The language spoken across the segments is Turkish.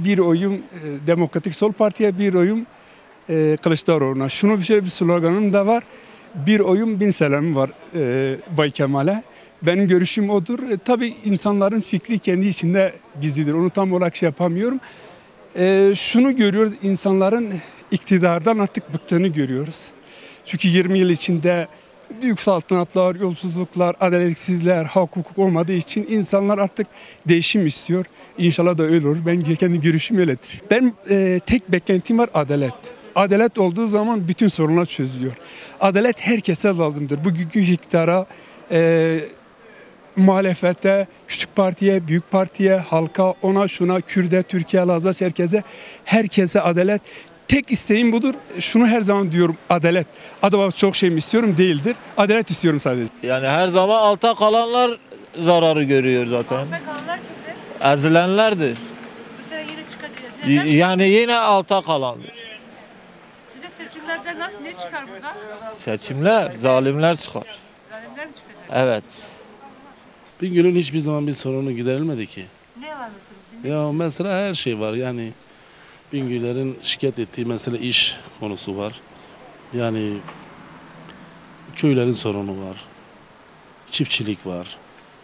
bir oyum Demokratik Sol Parti'ye, bir oyum Kılıçdaroğlu'na. Şöyle bir sloganım da var. Bir oyum bin selamım var Bay Kemal'e. Benim görüşüm odur. Tabii insanların fikri kendi içinde gizlidir. Onu tam olarak şey yapamıyorum. Şunu görüyoruz, insanların iktidardan artık bıktığını görüyoruz. Çünkü 20 yıl içinde büyük saltanatlar, yolsuzluklar, adaletsizlikler, hak hukuk olmadığı için insanlar artık değişim istiyor. İnşallah da öyle olur. Ben kendi görüşüm öyledir. Ben tek beklentim var, adalet. Adalet olduğu zaman bütün sorunlar çözülüyor. Adalet herkese lazımdır. Bugünkü iktidara, muhalefete, küçük partiye, büyük partiye, halka, ona şuna, Kürt'e, Türkiye, Laz'a, Çerkez'e, herkese adalet. Tek isteğim budur. Şunu her zaman diyorum, adalet. Adama çok şey mi istiyorum? Değildir. Adalet istiyorum sadece. Yani her zaman altta kalanlar zararı görüyor zaten. Altta kalanlar kimdir? Ezilenlerdir. Bu sene yine çıkacak. Yani yine altta kalandır. Sizce seçimlerde ne çıkar burada? Seçimler, zalimler çıkar. Zalimler mi çıkacak? Evet. Bingöl'ün hiçbir zaman bir sorunu giderilmedi ki. Ne var mesela? Ya mesela her şey var yani. Bingöl'lerin şikayet ettiği mesela iş konusu var. Yani köylerin sorunu var. Çiftçilik var.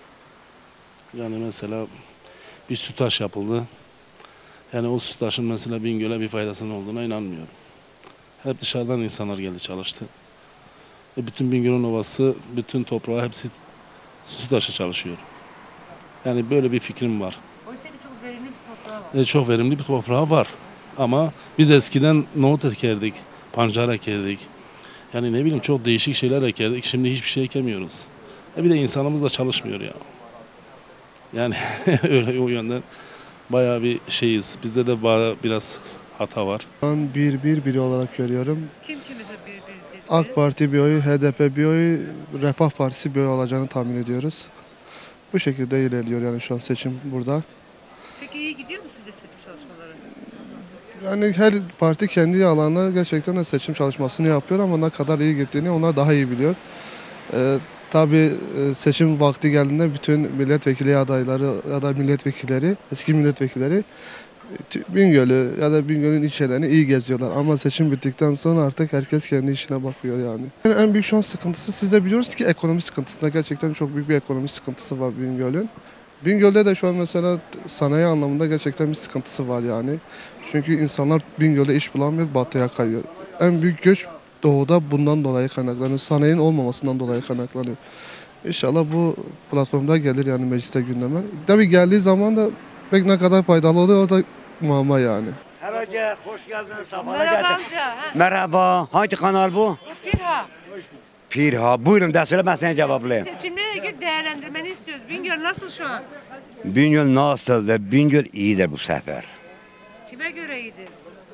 Yani mesela bir sütaş yapıldı. Yani o sütaşın mesela Bingöl'e bir faydasının olduğuna inanmıyorum. Hep dışarıdan insanlar geldi çalıştı. Bütün Bingöl'ün ovası, bütün toprağı hepsi sütaşa çalışıyor. Yani böyle bir fikrim var. Oysa ki çok verimli bir toprağı var. Çok verimli bir toprağı var. Ama biz eskiden nohut ekerdik, pancar ekerdik. Yani ne bileyim çok değişik şeyler ekerdik. Şimdi hiçbir şey ekemiyoruz. Bir de insanımız da çalışmıyor ya. Yani öyle o yönden bayağı bir şeyiz. Bizde de biraz hata var. Ben biri olarak görüyorum. Kim mesela bir? AK Parti bir oyu, HDP bir oyu, Refah Partisi bir oyu olacağını tahmin ediyoruz. Bu şekilde ilerliyor yani şu an seçim burada. Peki iyi gidiyor mu sizce seçim çalışmaları? Yani her parti kendi alanında gerçekten de seçim çalışmasını yapıyor ama ne kadar iyi gittiğini onlar daha iyi biliyor. Tabii seçim vakti geldiğinde bütün milletvekili adayları ya da milletvekilleri, eski milletvekilleri Bingöl'ü ya da Bingöl'ün ilçelerini iyi geziyorlar. Ama seçim bittikten sonra artık herkes kendi işine bakıyor yani. En büyük şu an sıkıntısı siz de biliyoruz ki ekonomi sıkıntısında gerçekten çok büyük bir ekonomi sıkıntısı var Bingöl'ün. Bingöl'de de şu an mesela sanayi anlamında gerçekten bir sıkıntısı var yani. Çünkü insanlar Bingöl'de iş bulamıyor, batıya kayıyor. En büyük göç doğuda bundan dolayı kaynaklanıyor. Sanayinin olmamasından dolayı kaynaklanıyor. İnşallah bu platformda gelir yani mecliste gündeme. Tabii geldiği zaman da pek ne kadar faydalı oluyor o da muamma yani. Hoca hoş geldiniz. Merhaba amca. Merhaba. Hangi kanal bu? Bu Pirha. Pirha. Buyurun da söyle ben sana cevaplayayım. Seçimlerle ilgili değerlendirmeni istiyoruz. Bingöl nasıl şu an? Bingöl nasıldır? Bingöl iyidir bu sefer. Kime göre iyidir?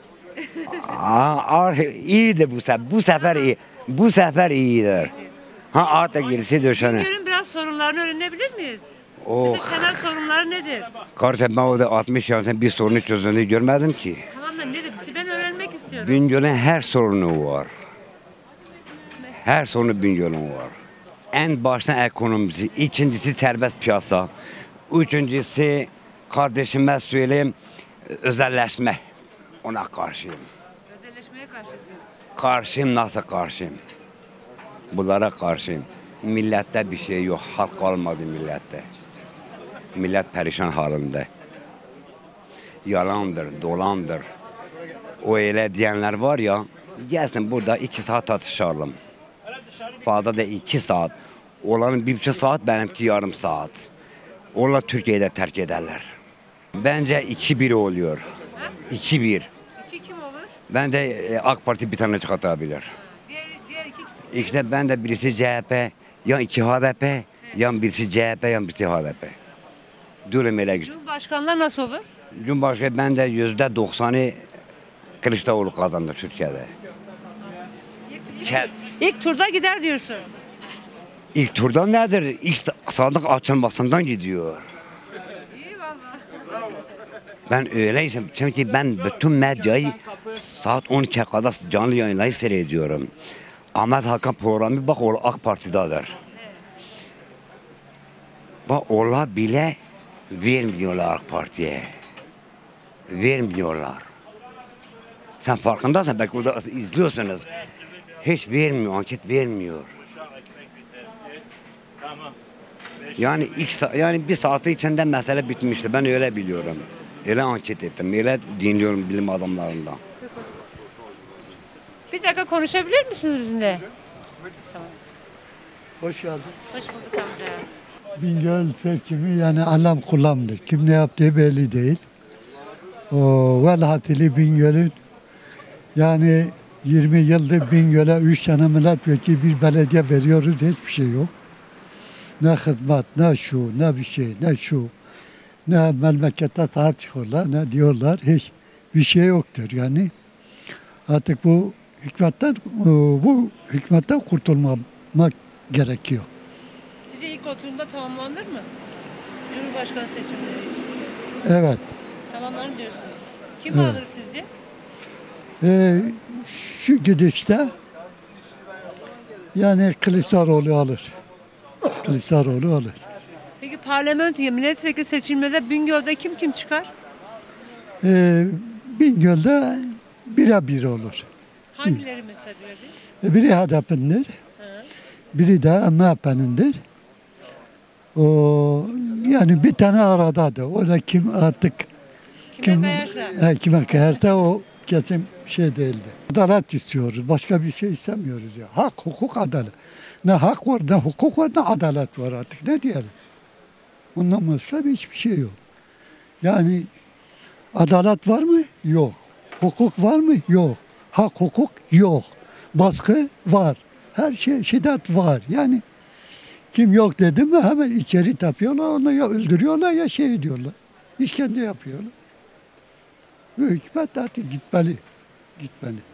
İyidir bu sefer. Bu sefer iyi. Bu sefer iyidir. Ha artık gerisi döşene. Bingöl'ün biraz sorunlarını öğrenebilir miyiz? Oh. Mesela temel sorunları nedir? Kardeşim ben orada 60 yaşında bir sorunu çözdüğünü görmedim ki. Tamam da nedir? Ben öğrenmek istiyorum. Bingöl'ün her sorunu var. Her sorunu Bingöl'ün var. En başta ekonomisi, ikincisi serbest piyasa, üçüncüsü kardeşime söyleyeyim özelleşme. Ona karşıyım. Özelleşmeye karşısın. Karşıyım nasıl karşıyım? Bunlara karşıyım. Millette bir şey yok, halk kalmadı millette. Millet perişan halinde. Yalandır, dolandır. O öyle diyenler var ya, gelsin burada 2 saat tartışalım. Fazla da 2 saat. Olanın 1,5 saat, benimki yarım saat. Onlar Türkiye'de terk ederler. Bence 2-1 oluyor. 2-1. 2 kim olur? Ben de AK Parti bir tane çıkartabilir. Diğer iki kişi. İşte ben de birisi CHP, ya 2 HDP, ya birisi CHP, ya birisi HDP. Durum öyle gidiyor. Cumhurbaşkanlığı nasıl olur? Cumhurbaşkanı bende %90'ı Kılıçdaroğlu kazandı Türkiye'de. İlk turda gider diyorsun. İlk turdan nedir? İlk sandık açılmasından gidiyor. İyi valla. Ben öyleyim çünkü ben bütün medyayı saat 12'ye kadar canlı yayınları seyrediyorum. Ahmet Hakan programı bak o AK Parti'dadır. Bak onlar bile vermiyorlar AK Parti'ye. vermiyorlar. Sen farkındasın, belki orada izliyorsunuz. Hiç vermiyor, anket vermiyor. Yani yani bir saati içinde mesele bitmişti. Ben öyle biliyorum. Öyle anket ettim, öyle dinliyorum bilim adamlarından. Bir dakika konuşabilir misiniz bizimle? Hoş geldin. Hoş bulduk amca. Bingöl seçimi yani alem kullanılır. Kim ne yaptığı belli değil. O velhasılı Bingöl'ün yani 20 yıldır Bingöl'e 3 tane milletvekili bir belediye veriyoruz. Hiçbir şey yok. Ne hizmet, ne şu, ne bir şey, ne şu. Ne memlekete sahip çıkıyorlar, ne diyorlar. Hiç bir şey yoktur yani. Artık bu hükümetten kurtulmak gerekiyor. Sizce ilk oturumda tamamlanır mı? Cumhurbaşkanı seçimleri için. Evet. Tamamlanır diyorsunuz. Kim alır sizce? Şu gidişte yani Kılıçdaroğlu alır. Kılıçdaroğlu alır. Peki parlamentoya milletvekili seçimlerinde Bingöl'de kim çıkar? Bingöl'de birebir olur. Hangileri mesela diyordu? Biri HDP'nindir, biri de MHP'nindir. O yani bir tane aradadır. O da kim artık kime kayarsa o kesin şey değildi. Adalet istiyoruz. Başka bir şey istemiyoruz ya. Hak, hukuk, adalet. Ne hak var, ne hukuk var, ne adalet var artık. Ne diyelim? Ondan başka hiçbir şey yok. Yani adalet var mı? Yok. Hukuk var mı? Yok. Hak, hukuk yok. Baskı var. Her şey, şiddet var. Yani kim yok dedi mi hemen içeri tapıyorlar, onu ya öldürüyorlar ya şey ediyorlar. İşkence yapıyorlar. Hükümet artık gitmeli. Gitmeli.